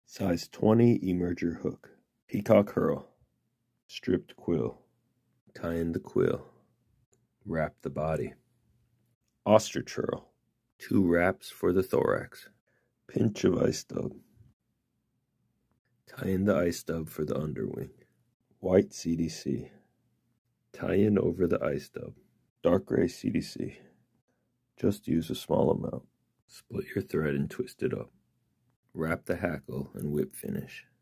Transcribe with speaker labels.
Speaker 1: Size 20 emerger hook. Peacock herl. Stripped quill. Tie in the quill. Wrap the body. Ostrich herl. 2 wraps for the thorax. Pinch of ice dub. Tie in the ice dub for the underwing. White CDC. Tie in over the ice dub. Dark gray CDC. Just use a small amount. Split your thread and twist it up. Wrap the hackle and whip finish.